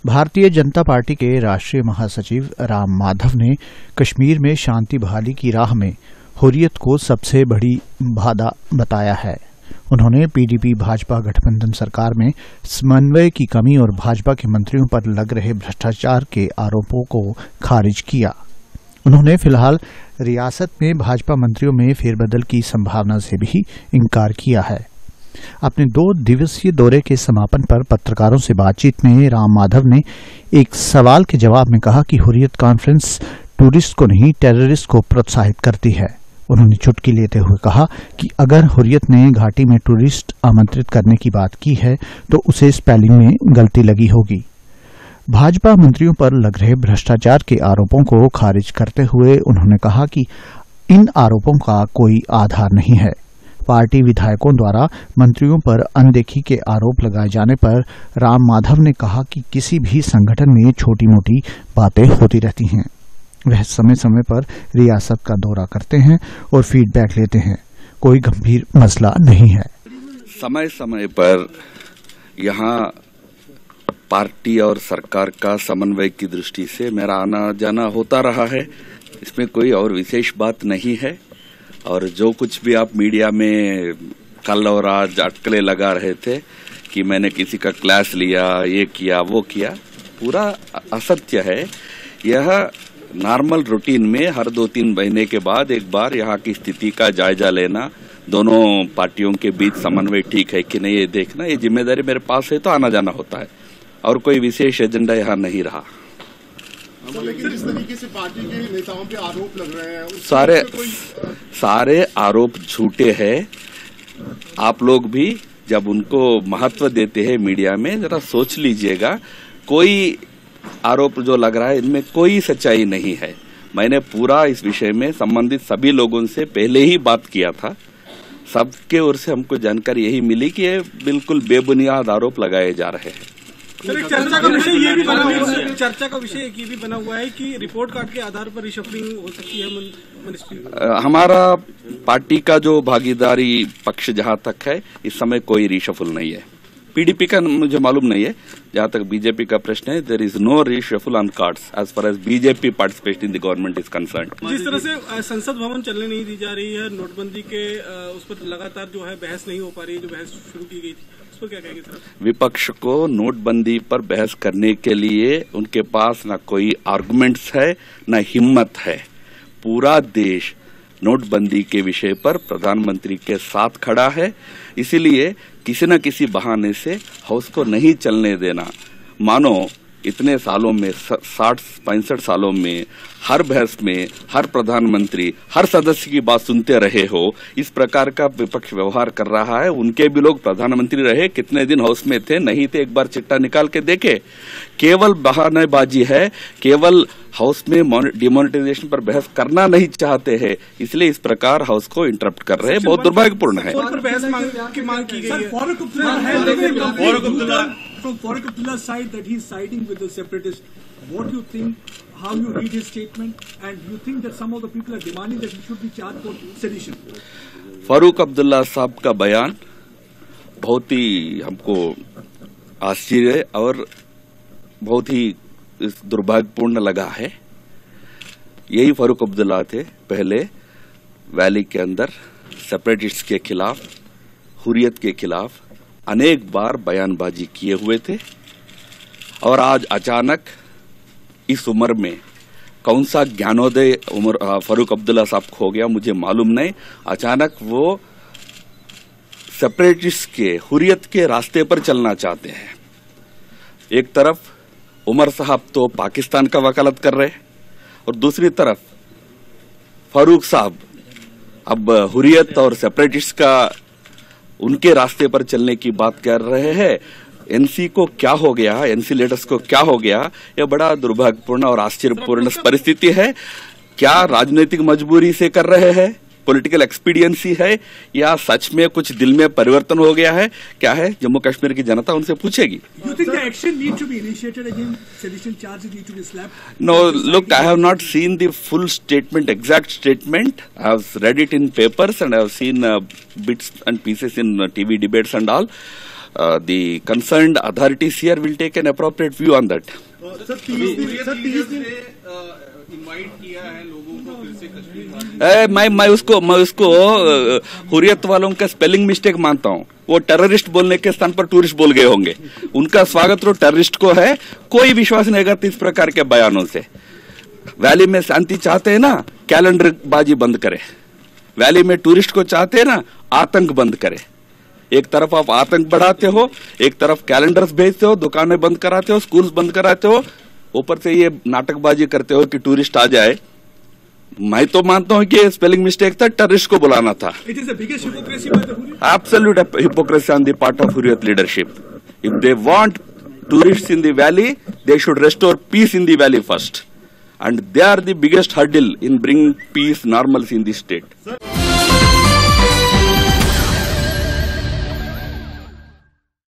Bharatiya Janata party के राष्ट्रीय महासचिव राम माधव ने कश्मीर में शांति बहाली की राह में हुर्रियत को सबसे बड़ी बाधा बताया है। उन्होंने पीडीपी भाजपा गठबंधन सरकार में समन्वय की कमी और भाजपा के मंत्रियों पर लग रहे भ्रष्टाचार के आरोपों को खारिज किया। उन्होंने फिलहाल रियासत में भाजपा मंत्रियों में फेरबदल की संभावना से भी इंकार किया है। अपने 2 दिवसीय दौरे के समापन पर पत्रकारों से बातचीत में राम माधव ने एक सवाल के जवाब में कहा कि हुर्रियत कॉन्फ्रेंस टूरिस्ट को नहीं टेररिस्ट को प्रोत्साहित करती है। उन्होंने चुटकी लेते हुए कहा कि अगर हुर्रियत ने घाटी में टूरिस्ट आमंत्रित करने की बात की है तो उसे स्पेलिंग में गलती लगी होगी। भाजपा मंत्रियों पर लग रहे भ्रष्टाचार के आरोपों को खारिज करते हुए उन्होंने कहा कि इन आरोपों का कोई आधार नहीं है। पार्टी विधायकों द्वारा मंत्रियों पर अनदेखी के आरोप लगाए जाने पर राम माधव ने कहा कि किसी भी संगठन में छोटी मोटी बातें होती रहती हैं। वह समय समय पर रियासत का दौरा करते हैं और फीडबैक लेते हैं। कोई गंभीर मसला नहीं है। समय समय पर यहाँ पार्टी और सरकार का समन्वय की दृष्टि से मेरा आना जाना होता रहा है। इसमें कोई और विशेष बात नहीं है। और जो कुछ भी आप मीडिया में कल और आज अटकलें लगा रहे थे कि मैंने किसी का क्लास लिया, ये किया, वो किया, पूरा असत्य है। यह नॉर्मल रूटीन में हर 2-3 महीने के बाद एक बार यहाँ की स्थिति का जायजा लेना, दोनों पार्टियों के बीच समन्वय ठीक है कि नहीं ये देखना, ये जिम्मेदारी मेरे पास है तो आना जाना होता है और कोई विशेष एजेंडा यहाँ नहीं रहा। लेकिन इस तरीके से पार्टी के नेताओं पे आरोप लग रहे हैं, सारे आरोप झूठे हैं। आप लोग भी जब उनको महत्व देते हैं मीडिया में, जरा सोच लीजिएगा। कोई आरोप जो लग रहा है इनमें कोई सच्चाई नहीं है। मैंने पूरा इस विषय में संबंधित सभी लोगों से पहले ही बात किया था। सबके ओर से हमको जानकारी यही मिली कि ये बिल्कुल बेबुनियाद आरोप लगाए जा रहे हैं। चर्चा का विषय ये भी बना हुआ है कि रिपोर्ट कार्ड के आधार पर रिशफलिंग हो सकती है मिनिस्ट्री। हमारा पार्टी का जो भागीदारी पक्ष जहां तक है इस समय कोई रिशफल नहीं है। पीडीपी का मुझे मालूम नहीं है। जहां तक बीजेपी का प्रश्न है, there is no reshuffle on cards as far as BJP participate in the government is concerned. जिस तरह से संसद भवन चलने नहीं दी जा रही है, नोटबंदी के उस पर लगातार जो है बहस नहीं हो पा रही है, जो बहस शुरू की गई थी, उस पर क्या कहेंगे सर? विपक्ष को नोटबंदी पर बहस करने के लिए उनके पास न कोई आर्गुमेंट्स है न हिम्मत है। पूरा देश नोटबंदी के विषय पर प्रधानमंत्री के साथ खड़ा है। इसीलिए किसी न किसी बहाने से हाउस को नहीं चलने देना। मानो इतने सालों में 60-65 सालों में हर बहस में हर प्रधानमंत्री हर सदस्य की बात सुनते रहे हो, इस प्रकार का विपक्ष व्यवहार कर रहा है। उनके भी लोग प्रधानमंत्री रहे, कितने दिन हाउस में थे, नहीं थे, एक बार चिट्ठा निकाल के देखे। केवल बहानेबाजी है, केवल हाउस में डिमोनेटाइजेशन पर बहस करना नहीं चाहते हैं, इसलिए इस प्रकार हाउस को इंटरप्ट कर रहे हैं। बहुत दुर्भाग्यपूर्ण है। From Farooq Abdullah's side that he's siding with the separatists, what do you think, how you read his statement, and you think that some of the people are demanding that he should be charged for sedition? Farooq Abdullah साहब का बयान बहुत ही हमको आश्चर्य और बहुत ही दुर्भाग्यपूर्ण लगा है। यही फारूक अब्दुल्ला थे पहले वैली के अंदर सेपरेटिस्ट के खिलाफ, हुर्रियत के खिलाफ अनेक बार बयानबाजी किए हुए थे। और आज अचानक इस उम्र में कौन सा ज्ञानोदय उम्र फारूक अब्दुल्ला साहब खो गया मुझे मालूम नहीं। अचानक वो सेपरेटिस्ट के, हुर्रियत के रास्ते पर चलना चाहते हैं। एक तरफ उमर साहब तो पाकिस्तान का वकालत कर रहे और दूसरी तरफ फारूक साहब अब हुर्रियत और सेपरेटिस्ट का उनके रास्ते पर चलने की बात कर रहे हैं। एनसी को क्या हो गया, एनसी लीडर्स को क्या हो गया, यह बड़ा दुर्भाग्यपूर्ण और आश्चर्यपूर्ण परिस्थिति है। क्या राजनीतिक मजबूरी से कर रहे हैं, पॉलिटिकल एक्सपीडियंसी है, या सच में कुछ दिल में परिवर्तन हो गया है? क्या है, जम्मू कश्मीर की जनता उनसे पूछेगी। No, look, I have not seen the full statement, exact statement. I have read it in papers and I have seen bits and pieces in TV debates and all. the concerned authorities here will take an appropriate view on that. Sir 30 दिन invite किया है लोगों को फिर से कश्मीर मैं उसको हुर्रियत वालों का स्पेलिंग मिस्टेक मानता हूँ। वो टेररिस्ट बोलने के स्थान पर टूरिस्ट बोल गए होंगे। उनका स्वागत तो टेररिस्ट को है। कोई विश्वास नहीं करता इस प्रकार के बयानों से। वैली में शांति चाहते हैं ना, कैलेंडर बाजी बंद करे। वैली में टूरिस्ट को चाहते हैं ना, आतंक बंद करे। एक तरफ आप आतंक बढ़ाते हो, एक तरफ कैलेंडर्स भेजते हो, दुकानें बंद कराते हो, स्कूल्स बंद कराते हो, ऊपर से ये नाटकबाजी करते हो कि टूरिस्ट आ जाए। मैं तो मानता हूं कि स्पेलिंग मिस्टेक था, टेररिस्ट को बुलाना था। It is the biggest hypocrisy by the Hurriyat. Absolute hypocrisy on the part of Hurriyat leadership. If they want tourists in the valley, they should restore peace in the valley first. And they are the biggest hurdle in bringing peace, normalcy in the state. Sir